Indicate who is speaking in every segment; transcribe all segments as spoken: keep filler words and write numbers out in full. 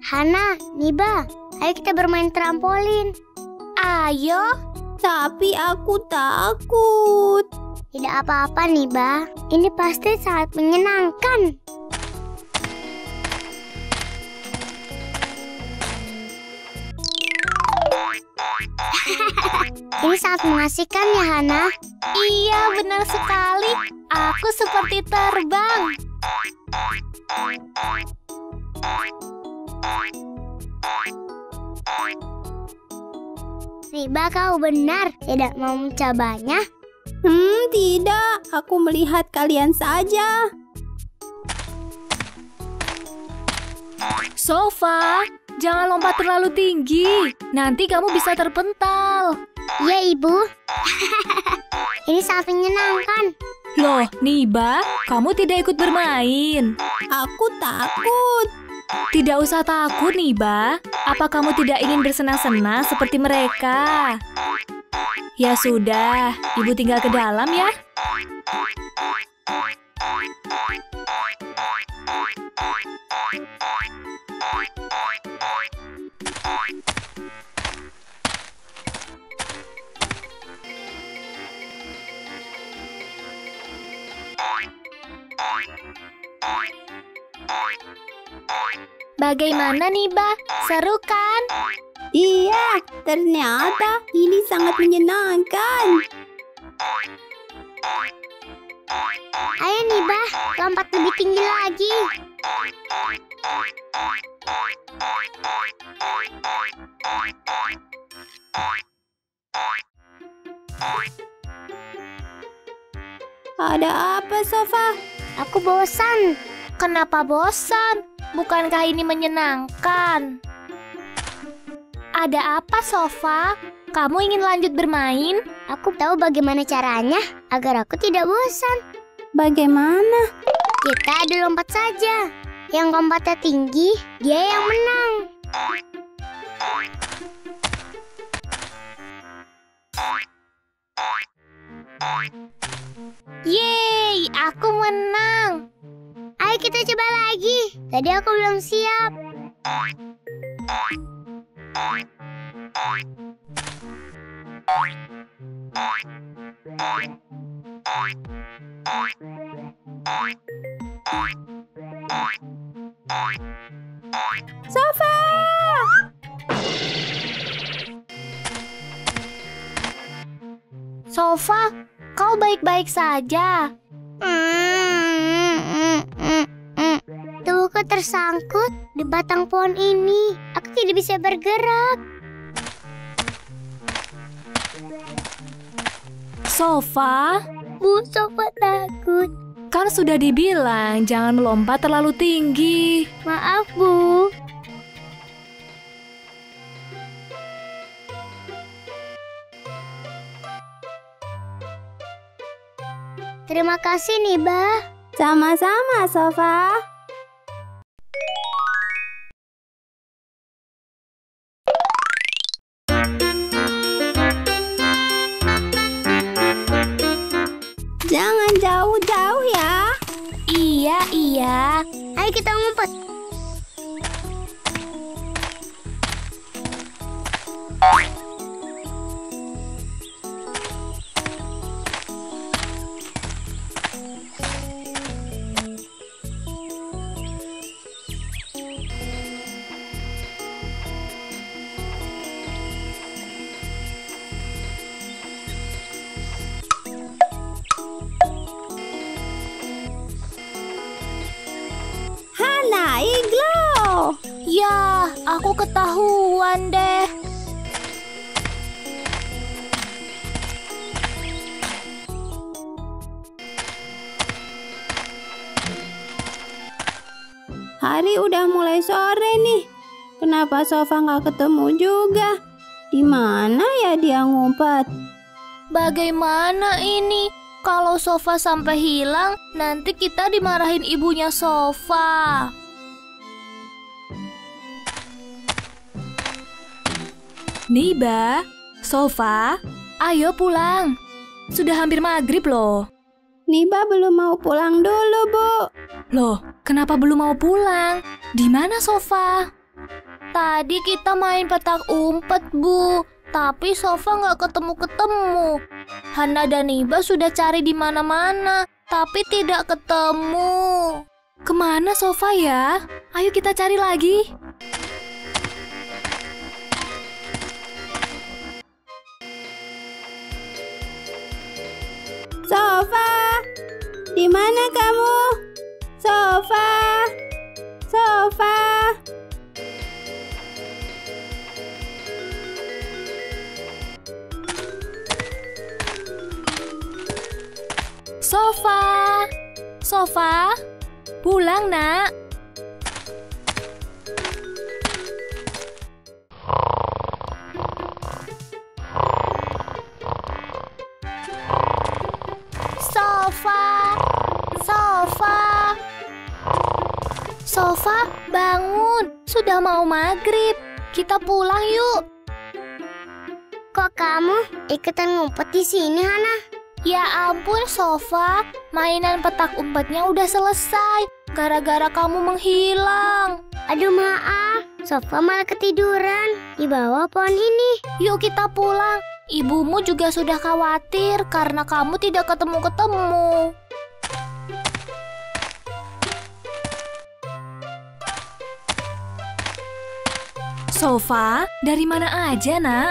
Speaker 1: Hana, Niba, ayo kita bermain trampolin.
Speaker 2: Ayo.
Speaker 3: Tapi aku takut.
Speaker 1: Tidak apa-apa, Niba. Ini pasti sangat menyenangkan. Ini sangat mengasihkan ya, Hana?
Speaker 2: Iya, benar sekali. Aku seperti terbang.
Speaker 1: Niba, kau benar. Tidak mau mencobanya?
Speaker 3: Hmm, tidak. Aku melihat kalian saja.
Speaker 2: Sofa, jangan lompat terlalu tinggi. Nanti kamu bisa terpental.
Speaker 1: Iya, Ibu. Ini sangat menyenangkan.
Speaker 2: Loh, Niba, kamu tidak ikut bermain.
Speaker 3: Aku takut.
Speaker 2: Tidak usah takut, Niba. Apa kamu tidak ingin bersenang-senang seperti mereka? Ya sudah, Ibu tinggal ke dalam ya. Bagaimana, Niba? Seru kan?
Speaker 3: Iya, ternyata ini sangat menyenangkan.
Speaker 1: Ayo, Niba, lompat lebih tinggi lagi.
Speaker 3: Ada apa, Sofa?
Speaker 1: Aku bosan.
Speaker 2: Kenapa bosan? Bukankah ini menyenangkan? Ada apa, Sofa? Kamu ingin lanjut bermain?
Speaker 1: Aku tahu bagaimana caranya agar aku tidak bosan.
Speaker 3: Bagaimana?
Speaker 1: Kita adu lompat saja. Yang lompatnya tinggi, dia yang menang.
Speaker 2: Yeay, aku menang.
Speaker 1: Ayo kita coba lagi. Tadi aku belum siap.
Speaker 3: Sofa!
Speaker 2: Sofa, kau baik-baik saja.
Speaker 1: Tubuhku tersangkut di batang pohon ini. Aku tidak bisa bergerak.
Speaker 2: Sofa,
Speaker 1: Bu, Sofa takut.
Speaker 2: kan sudah dibilang jangan melompat terlalu tinggi.
Speaker 1: Maaf, Bu. Terima kasih, Niba.
Speaker 3: Sama-sama, Sofa. Jangan jauh-jauh ya.
Speaker 2: Iya, iya.
Speaker 1: Ayo kita ngumpet.
Speaker 3: Hana, iglo.
Speaker 2: Ya, aku ketahuan deh.
Speaker 3: Hari udah mulai sore nih. Kenapa Sofa nggak ketemu juga? Di mana ya dia ngumpet?
Speaker 2: Bagaimana ini? Kalau Sofa sampai hilang, nanti kita dimarahin ibunya Sofa. Niba, Sofa, ayo pulang. Sudah hampir maghrib loh.
Speaker 3: Niba belum mau pulang dulu, Bu.
Speaker 2: Loh, kenapa belum mau pulang? Di mana Sofa? Tadi kita main petak umpet, Bu. Tapi Sofa nggak ketemu-ketemu. Hana dan Niba sudah cari di mana-mana, tapi tidak ketemu. Kemana Sofa ya? Ayo kita cari lagi.
Speaker 3: Sofa, di mana kamu? Sofa, Sofa.
Speaker 2: Sofa, Sofa, pulang nak.
Speaker 1: Sofa, Sofa.
Speaker 2: Sofa, bangun. Sudah mau maghrib. Kita pulang yuk.
Speaker 1: Kok kamu ikutan ngumpet di sini, Hana?
Speaker 2: Ya ampun Sofa, mainan petak umpetnya udah selesai. Gara-gara kamu menghilang.
Speaker 1: Aduh maaf, Sofa malah ketiduran di bawah pohon ini.
Speaker 2: Yuk kita pulang. Ibumu juga sudah khawatir karena kamu tidak ketemu-ketemu. Sofa, dari mana aja nak?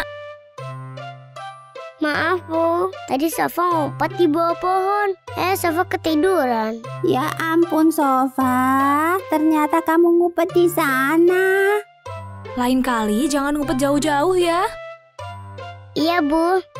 Speaker 1: Maaf Bu, tadi Sofa ngumpet di bawah pohon. Eh, Sofa ketiduran.
Speaker 3: Ya ampun Sofa, ternyata kamu ngumpet di sana.
Speaker 2: Lain kali jangan ngumpet jauh-jauh ya.
Speaker 1: Iya Bu,